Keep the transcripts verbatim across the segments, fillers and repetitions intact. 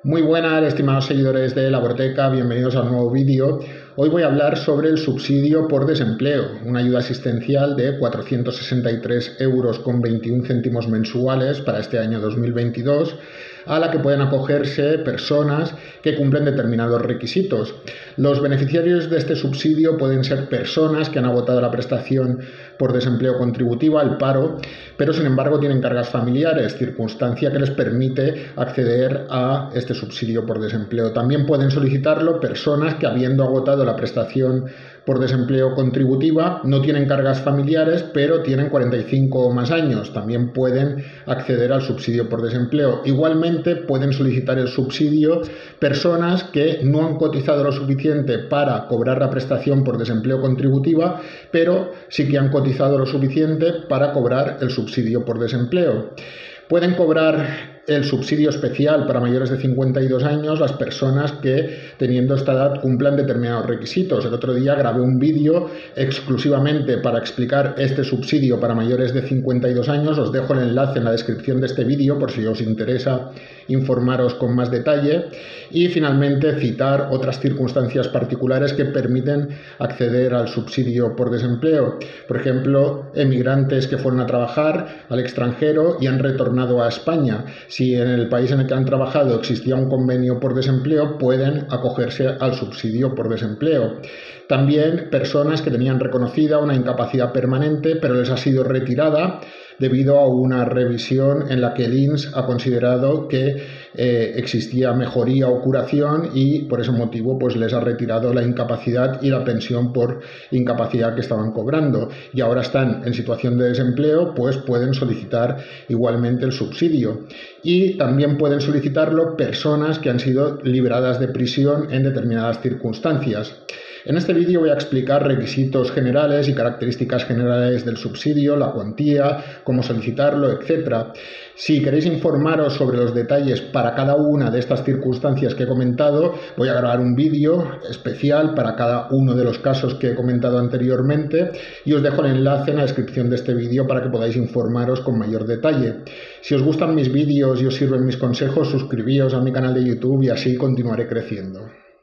Muy buenas, estimados seguidores de Laborteca, bienvenidos a un nuevo vídeo. Hoy voy a hablar sobre el subsidio por desempleo, una ayuda asistencial de cuatrocientos sesenta y tres euros con veintiún céntimos mensuales para este año dos mil veintidós, a la que pueden acogerse personas que cumplen determinados requisitos. Los beneficiarios de este subsidio pueden ser personas que han agotado la prestación por desempleo contributiva, el paro, pero sin embargo tienen cargas familiares, circunstancia que les permite acceder a este subsidio por desempleo. También pueden solicitarlo personas que, habiendo agotado la prestación por desempleo contributiva, no tienen cargas familiares, pero tienen cuarenta y cinco o más años. También pueden acceder al subsidio por desempleo. Igualmente pueden solicitar el subsidio personas que no han cotizado lo suficiente para cobrar la prestación por desempleo contributiva, pero sí que han cotizado lo suficiente para cobrar el subsidio por desempleo. Pueden cobrar el subsidio especial para mayores de cincuenta y dos años las personas que, teniendo esta edad, cumplan determinados requisitos. El otro día grabé un vídeo exclusivamente para explicar este subsidio para mayores de cincuenta y dos años. Os dejo el enlace en la descripción de este vídeo por si os interesa informaros con más detalle. Y finalmente citar otras circunstancias particulares que permiten acceder al subsidio por desempleo. Por ejemplo, emigrantes que fueron a trabajar al extranjero y han retornado a España. Si en el país en el que han trabajado existía un convenio por desempleo, pueden acogerse al subsidio por desempleo. También personas que tenían reconocida una incapacidad permanente, pero les ha sido retirada debido a una revisión en la que el I N S ha considerado que eh, existía mejoría o curación y por ese motivo pues les ha retirado la incapacidad y la pensión por incapacidad que estaban cobrando y ahora están en situación de desempleo, pues pueden solicitar igualmente el subsidio. Y también pueden solicitarlo personas que han sido liberadas de prisión en determinadas circunstancias. En este vídeo voy a explicar requisitos generales y características generales del subsidio, la cuantía, cómo solicitarlo, etcétera. Si queréis informaros sobre los detalles para cada una de estas circunstancias que he comentado, voy a grabar un vídeo especial para cada uno de los casos que he comentado anteriormente y os dejo el enlace en la descripción de este vídeo para que podáis informaros con mayor detalle. Si os gustan mis vídeos y os sirven mis consejos, suscribíos a mi canal de YouTube y así continuaré creciendo.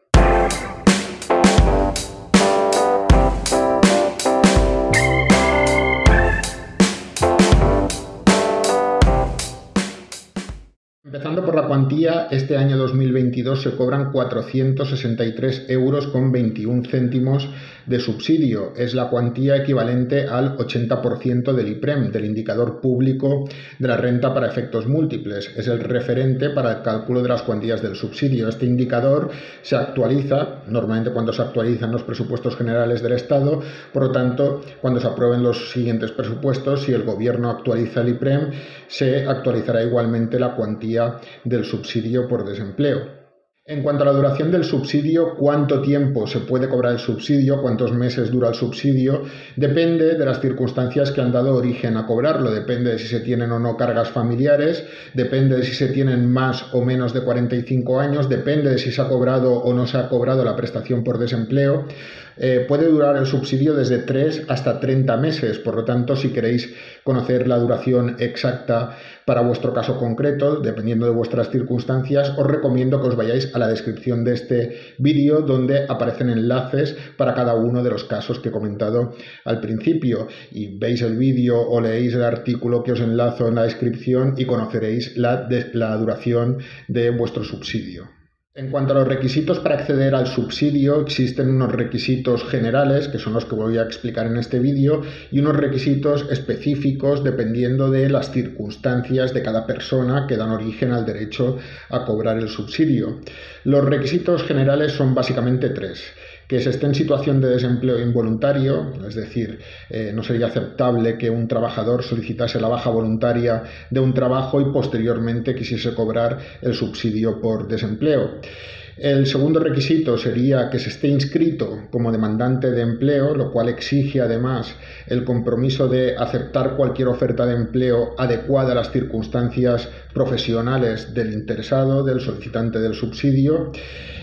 Empezando por la cuantía, este año dos mil veintidós se cobran cuatrocientos sesenta y tres euros con veintiún céntimos de subsidio. Es la cuantía equivalente al ochenta por ciento del IPREM, del indicador público de la renta para efectos múltiples. Es el referente para el cálculo de las cuantías del subsidio. Este indicador se actualiza, normalmente cuando se actualizan los presupuestos generales del Estado, por lo tanto, cuando se aprueben los siguientes presupuestos, si el Gobierno actualiza el IPREM, se actualizará igualmente la cuantía del subsidio por desempleo. En cuanto a la duración del subsidio, cuánto tiempo se puede cobrar el subsidio, cuántos meses dura el subsidio, depende de las circunstancias que han dado origen a cobrarlo, depende de si se tienen o no cargas familiares, depende de si se tienen más o menos de cuarenta y cinco años, depende de si se ha cobrado o no se ha cobrado la prestación por desempleo. Eh, puede durar el subsidio desde tres hasta treinta meses, por lo tanto, si queréis conocer la duración exacta para vuestro caso concreto, dependiendo de vuestras circunstancias, os recomiendo que os vayáis a la descripción de este vídeo donde aparecen enlaces para cada uno de los casos que he comentado al principio y veis el vídeo o leéis el artículo que os enlazo en la descripción y conoceréis la, de, la duración de vuestro subsidio. En cuanto a los requisitos para acceder al subsidio, existen unos requisitos generales, que son los que voy a explicar en este vídeo, y unos requisitos específicos dependiendo de las circunstancias de cada persona que dan origen al derecho a cobrar el subsidio. Los requisitos generales son básicamente tres. Que se esté en situación de desempleo involuntario, es decir, eh, no sería aceptable que un trabajador solicitase la baja voluntaria de un trabajo y posteriormente quisiese cobrar el subsidio por desempleo. El segundo requisito sería que se esté inscrito como demandante de empleo, lo cual exige además el compromiso de aceptar cualquier oferta de empleo adecuada a las circunstancias profesionales del interesado, del solicitante del subsidio.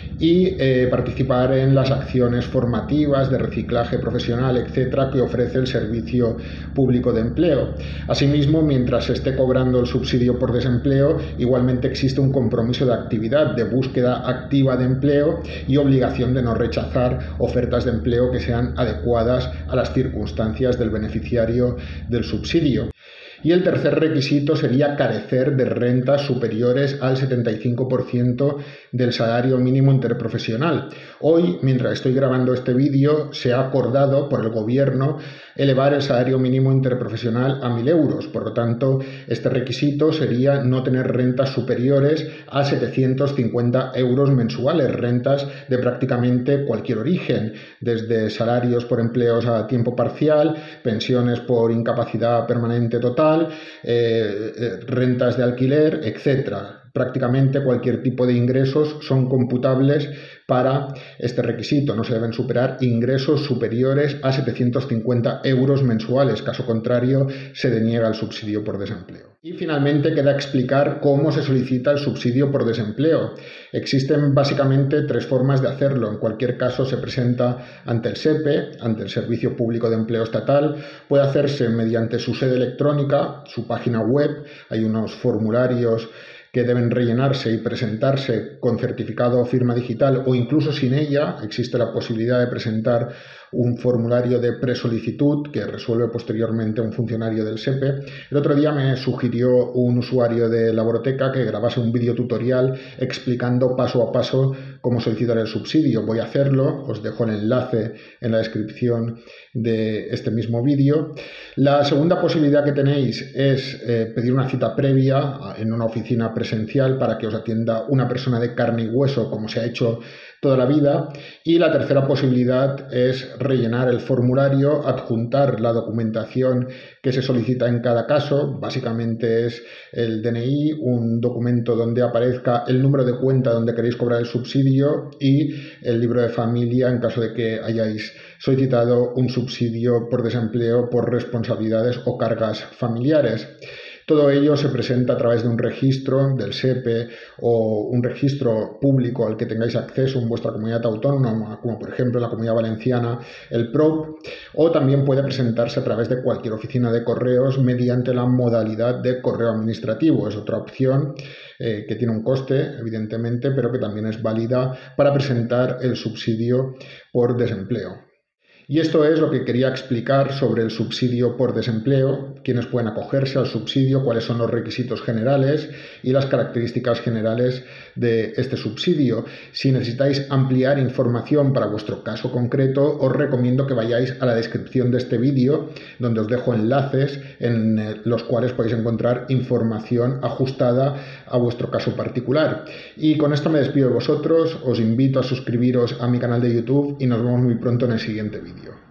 y eh, participar en las acciones formativas de reciclaje profesional, etcétera, que ofrece el Servicio Público de Empleo. Asimismo, mientras se esté cobrando el subsidio por desempleo, igualmente existe un compromiso de actividad, de búsqueda activa de empleo y obligación de no rechazar ofertas de empleo que sean adecuadas a las circunstancias del beneficiario del subsidio. Y el tercer requisito sería carecer de rentas superiores al setenta y cinco por ciento del salario mínimo interprofesional. Hoy, mientras estoy grabando este vídeo, se ha acordado por el Gobierno elevar el salario mínimo interprofesional a mil euros. Por lo tanto, este requisito sería no tener rentas superiores a setecientos cincuenta euros mensuales, rentas de prácticamente cualquier origen, desde salarios por empleos a tiempo parcial, pensiones por incapacidad permanente total, Eh, eh, rentas de alquiler, etcétera. Prácticamente cualquier tipo de ingresos son computables para este requisito. No se deben superar ingresos superiores a setecientos cincuenta euros mensuales. Caso contrario, se deniega el subsidio por desempleo. Y finalmente queda explicar cómo se solicita el subsidio por desempleo. Existen básicamente tres formas de hacerlo. En cualquier caso, se presenta ante el S E P E, ante el Servicio Público de Empleo Estatal. Puede hacerse mediante su sede electrónica, su página web. Hay unos formularios que deben rellenarse y presentarse con certificado o firma digital, o incluso sin ella. Existe la posibilidad de presentar un formulario de presolicitud que resuelve posteriormente un funcionario del S E P E. El otro día me sugirió un usuario de Laboreteca que grabase un vídeo tutorial explicando paso a paso cómo solicitar el subsidio. Voy a hacerlo, os dejo el enlace en la descripción de este mismo vídeo. La segunda posibilidad que tenéis es eh, pedir una cita previa en una oficina presencial para que os atienda una persona de carne y hueso, como se ha hecho toda la vida. Y la tercera posibilidad es rellenar el formulario, adjuntar la documentación que se solicita en cada caso. Básicamente es el D N I, un documento donde aparezca el número de cuenta donde queréis cobrar el subsidio y el libro de familia en caso de que hayáis solicitado un subsidio por desempleo por responsabilidades o cargas familiares. Todo ello se presenta a través de un registro del S E P E o un registro público al que tengáis acceso en vuestra comunidad autónoma, como por ejemplo en la Comunidad Valenciana el P R O P, o también puede presentarse a través de cualquier oficina de correos mediante la modalidad de correo administrativo. Es otra opción eh, que tiene un coste, evidentemente, pero que también es válida para presentar el subsidio por desempleo. Y esto es lo que quería explicar sobre el subsidio por desempleo, quiénes pueden acogerse al subsidio, cuáles son los requisitos generales y las características generales de este subsidio. Si necesitáis ampliar información para vuestro caso concreto, os recomiendo que vayáis a la descripción de este vídeo, donde os dejo enlaces en los cuales podéis encontrar información ajustada a vuestro caso particular. Y con esto me despido de vosotros, os invito a suscribiros a mi canal de YouTube y nos vemos muy pronto en el siguiente vídeo.